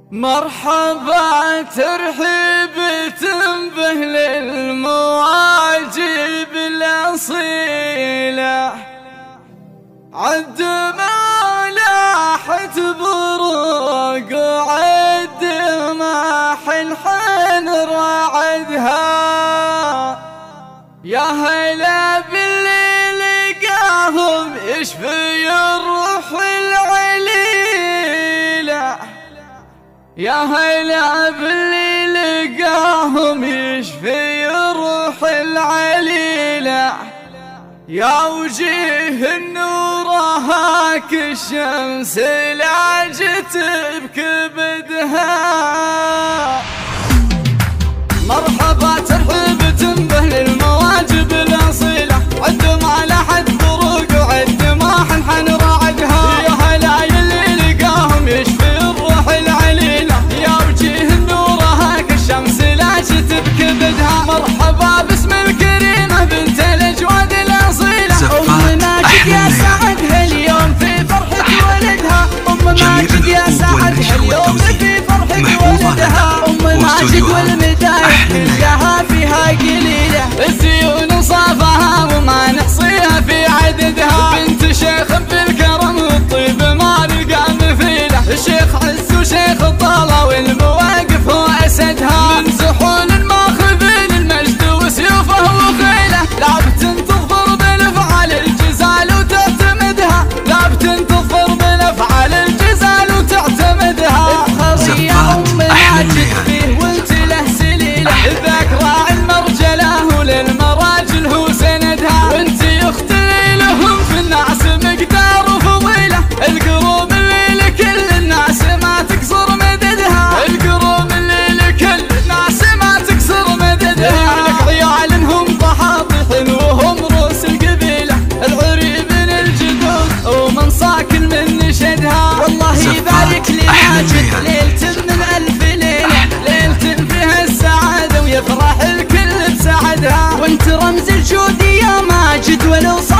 مرحبا ترحيبة به للمواجب الأصيلة، عد ما لاحت بروق وعد ما حنحن رعدها. يا هلا باللي لقاهم يشفي الروح العليلة، يا هلا باللي لقاهم يشفي الروح العليلة. يا وجيه النورها كالشمس لاجت بكبدها. مرحبا ترحيبة به للمواجب الأصيلة، عد ما لاحت بروق وعد ما حنحن رعدها. يا هلا يلي لقاهم يشفي الروح العليلة، يا وجيه النورها كالشمس لاجت بكبدها. مرحبا باسم الكريمة بنت الأجواد الأصيلة، أم ماجد يا سعدها اليوم في فرحة ولدها. أم ماجد يا سعدها اليوم في فرحة ولدها. أم ماجد والمدايح كلها فيها قليلة، الزيون صافها وما نحصيها في عددها. بنت شيخ بالكرم والطيب ما نلقى مثيله، الشيخ عز وشيخ الطالة والمواقف هو أسدها. من زحول ماخذين المجد وسيوفه وخيله، لابت تظفر بالافعال الجزال وتعتمدها، لابت تظفر بالافعال الجزال وتعتمدها. افخر يا أم ماجد فيه وانت له سليله، ذاك راعي المرجله وللمراجل هو سندها. وانت اخت لهم في الناس مقدار وفضيله، القروب اللي لكل الناس ما تكسر مددها. القروب اللي لكل الناس ما تكسر مددها. لك عيال هم طحاطح وهم روس القبيله، العريبن الجدود ومن صاكل من نشدها. والله يبارك لي ماجد ليلة من ألف ليلة، ليلة فيها السعادة ويفرح الكل بسعدها. وانت رمز الجود يا ماجد ولو